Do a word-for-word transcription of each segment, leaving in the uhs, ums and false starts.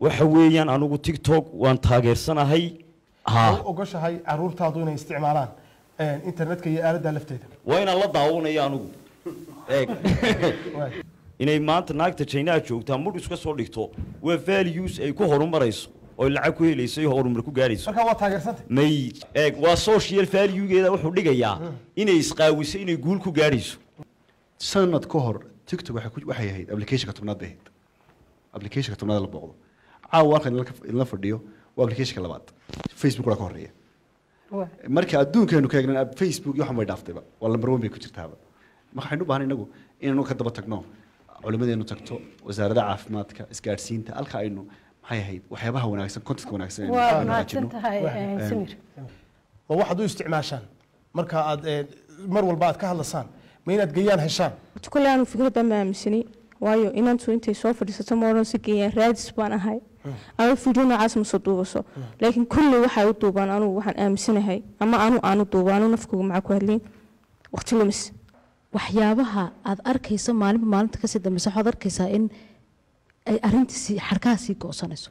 waxa weeyaan anigu TikTok waan taageersanahay ha ogashahay caruurtaadu inay isticmaalaan internetka iyo aaladda lafteeda waa inaan la daawanaya anigu eeg inay maanta naagta China joogtaa mud iska soo dhigto waa values ay ku horumarayso oo lacag ku helayso iyo horumar ku gaarayso marka waa taageersantay may eeg waa social value-geeda wuxuu dhigayaa inay isqaawiso inay guul ku gaarayso sanad ka hor TikTok waxay waxay ahayd application-ka tobnaad ahayd application-ka tobnaad la booqdo caawa in la fadhiyo waa application-ka labaad Facebook waa ka horeeya marka adduunkeenu ka eegna Facebook iyo waxay dhaaftayba waa number one bay ku jirtaaba maxaynu baahan inagu inaynu ka daba tagno culimadeenu tagto wasaaradda caafimaadka isgaarsiinta halka aynu maxay ahayd waxyaabaha wanaagsan content wanaagsan waa maadsantahay Samir waa waxaad u isticmaashaan marka aad mar walba aad ka hadlasaan ma inaad geeyaan heshaan kulaan fikradda ma aaminsani waayo inantu intay soo fadhiisato ma oran si geeyaan raadis baan ahay ama fiidyo noocaas ma soo duubaso laakiin kulli waxay u duubaan anigu waxaan aaminsanahay ama aanu aanu duubaano nafkuga maca ku hadlin waqti lumis waxyaabaha aad arkayso maalinba maalinta ka sii dambaysa waxaad arkaysaa in ay arrintiisi xarkaasi goosanayso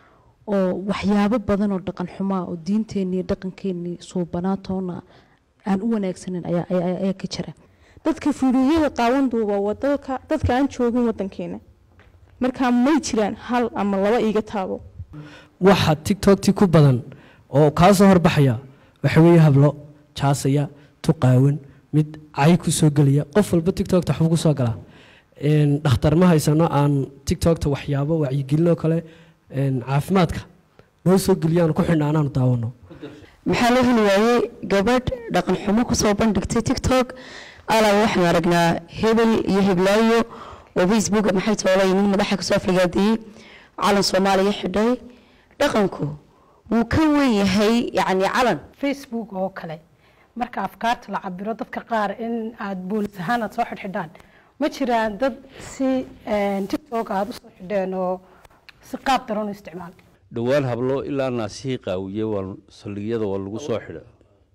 oo waxyaabo badan oo dhaqan xumaa oo diinteennii dhaqankeennii suubanaatoona aan u wanaagsanin ayaa ayaa ka jira dadka fiidiyada qaawan duuba wadalka dadka aan joogin wadankeena marka ma jiraan hal ama laba iiga taabo waxa TikTok ku badan oo ka soo horbaxaya waxa weeye hablo jaasaya tuqaawan mid ay ku soo galiya qof walba TikTok ta xubku soo gala een dhakhtar ma haysano aan TikTok ta waxyaabo wacyi gelino kale een caafimaadka noo soo galiyaan ku xidhnaanaan daawano maxaa la heliyay gabadh dhaqan xumo ku soo bandhigtay TikTok ala waxaan aragnaa hebel iyo heblaayo oo Facebook maxay toolay in madaxa ka soo afligaadiyay calan Soomaaliya xidhay dhaqanku wuu ka weyn yahay yani calan Facebook oo kale marka afkaarta la cabiro dadka qaar in aad boolis ahaan aad soo xidhxidhaan ma jiraan dad si TikTok aad u soo xidheen oo si qaab daran u isticmaal dhawaan hablo ilaa naasii qaawiye waa saldhigyada waa lagu soo xidha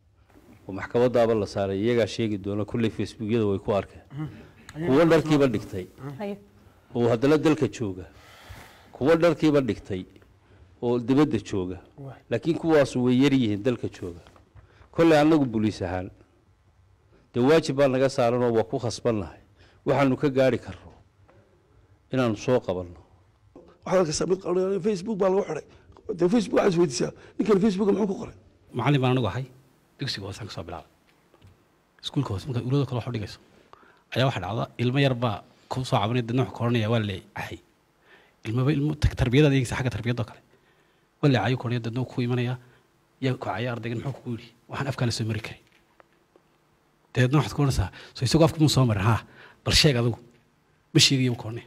oo maxkamadaaba la saaray iyaga sheegi doona kulli Facebook-yada way ku arkeen kuwa dharkiiba dhigtay oo haddana dalka jooga kuwa dharkiiba dhigtay oo dibadda jooga laakiin kuwaas way yar yihiin dalka jooga كل عنك بوليسهان دواجب أنا قصارنا وقو خصبنا وحنو كجاري كرو إن نسوق قبلنا وحنا كسبت قرنا فيسبوك بالوحرة ده فيسبوك عايز ويدسها لكن الفيسبوك محوك قرن معلم أنا نقول هاي تكسي قوس عنك صابلا سكول كوس ممكن يقولوا كل واحد يجلس أي واحد عضا إلما يربى كوس عبني الدنيا كورنيا ولا أحي إلما إلما تربية ده يجلس حاجة تربية ده كله ولا عيو كورنيا الدنيا كوي منيا ياكو عيار دقن محوك قولي waxaan afkaan soo mari karin teedna waxaad ku oranaysaa soo isagoo afka soo marin ha bal sheeg adigu ma sheegayo koorne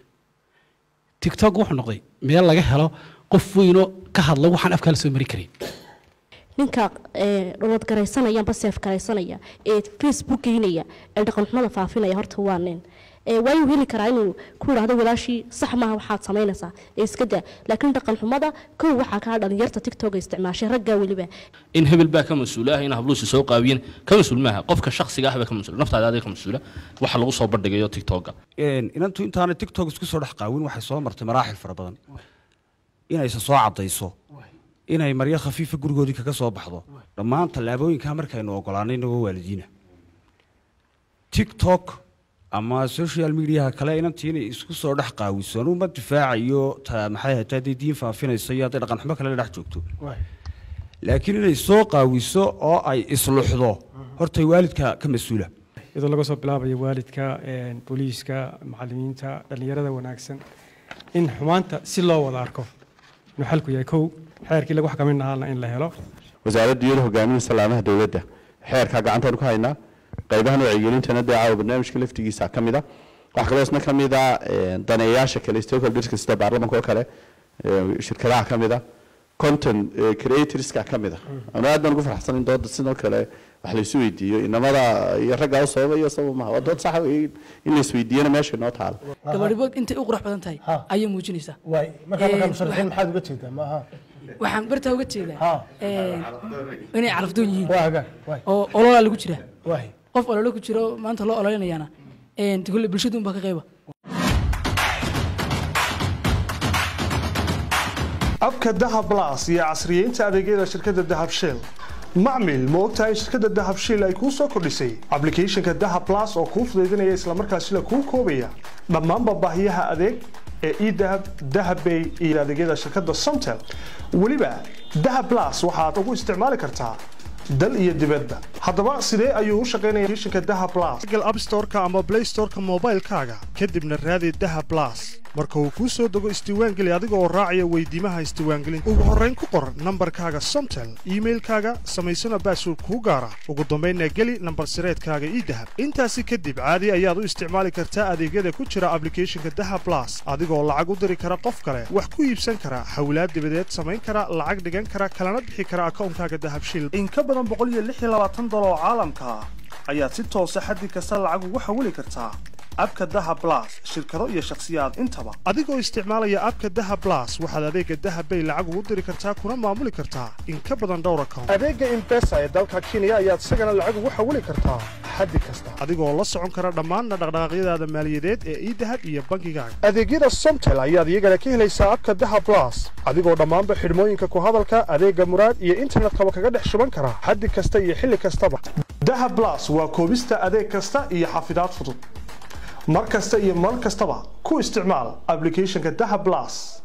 TikTok wuxuu noqday meel laga helo qof weyno ka hadla waxaan afkaan soo mari karin ninka ee dowlad garaysanaya ba seef garaysanaya ee Facebook geynaya ee dhaqan xumada faafinaya horta waa nin ee way heli karaa inuu ku raado walaashii sax ma waxaad sameynaysaa ee iska daa laakiin dhaqan xumada koo waxa ka dhalinyarta TikTok isticmaashay ragga waliba in hebel baa ka mas'uulaha in habluusi soo qaawiyeen ka mas'uul maaha qofka shakhsiga ah baa ka mas'uul naftaada adeeg ka mas'uula waxa lagu soo bandhigayo TikTok een inantu intaana TikTok isku soo dhax qaawin waxay soo martay maraaxil fara badan inay soo cadayso inay maryo khafiif gurigoodii kaga soo baxdo dhammaan talaabooyinka markaynu ogolaanay inagoo waalidiina TikTok ama social media kale inantii inay isku soo dhax qaawiso uma difaacayo maxay ahayd diin faafinayso iyo dhaqan xumo kale dhex joogto laakiin inay soo qaawiso oo ay isluxdo horta waalidka ka mas'uula iyadoo laga soo bilaabayo waalidka een booliiska macallimiinta dhalinyarada wanaagsan in xumaanta si loo wada arko inuu xalku yahay kow xeerkii lagu xakamaynaha in la helo wasaaradda iyo hogaaminta salaamaha dawladda xeerka gacanta ku haynaa qaybahan wacyigelinta daawo barnaamijka laftigiisa kamida wax kale isna kamida daneeyaasha kale stakeholders sida baarlamaanka oo kale shirkadaha kamida content creators ka kamida ana aad baan ugu faraxsan in dood sidoo kale wax la isu weydiiyo inamada iyo ragga soo iyo sabab ma dood sax weyn in la is weydiiyana meesha noo taal gabadhibood intay u qurux badan tahay ayay muujinaysaa way marka marka sharaxin maxaad uga jeedaa ma aha waxaan barta uga jeedaa ee inay carafdoon yihiin waaga way oo olol lagu jira way qof olol ku jiro maanta loo ololeynayana ee kulli bulshadu un baa ka qayba abka dahab plus iyo casriyeynta adeegyada shirkadda dahab shell macmil ma ogtahay shirkadda dahab shell ay kuu soo kordhisay applicationka dahab plus oo kuu fududeynaya isla markaasina kuu koobaya dhammaan baahiyaha adeeg ee e-dahab dahabbay iyo adeegyada shirkadda somtel weliba dahab plus waxaad ugu isticmaali kartaa dal iyo dibadda haddaba sidee ayuu u shaqeynayaa applicationka dahab plus Google App Store-ka ama Play Store-ka mobile-kaaga kadibna raadi dahab plus marka uu kuu soo dego isdiiwaangeli adiga oo raacaya weydiimaha isdiiwaangelinta ugu horreyn ku qor nambarkaaga somtel iimailkaaga samaysana baasword kuu gaara ugu dambaynna geli nambar sireedkaaga e-dahab intaasi kadib caadi ayaad u isticmaali kartaa adeegyada ku jira applicationka dahab plus adigoo lacag u diri kara qof kale wax ku iibsan kara xawlaad dibadeed samayn kara lacag dhigan kara kalana bixi kara akoonkaaga dahab shil in ka badan boqol iyo lix iyo labaatan dolar oo caalamka ah ayaad si toosa xaddi kasta lacag ugu xawili kartaa abka dahab plus shirkado iyo shakhsiyaad intaba adigoo isticmaalaya abka dahab plus waxaad adeega dahab bay lacag ugu diri kartaa kuna maamuli kartaa in ka badan dhowr account adeega M-Pesa ee dalka Kenya ayaad isagana lacag ugu xawili kartaa xaddi kasta adigoo la socon kara dhammaan dhaqdhaqaaqyadaada maaliyadeed ee e-dahab iyo bangigaaga adeegyada Somtel ayaad iyagana ka helaysaa abka dahab plus adigoo dhammaanba xidhmooyinka ku hadalka adeega muraad iyo internetka kaga dhex shuban kara xaddi kasta iyo xilli kastaba dahab plus waa koobista adeeg kasta iyo xafidaad fudud mar kasta iyo mar kastaba ku isticmaal applicationka dahab plus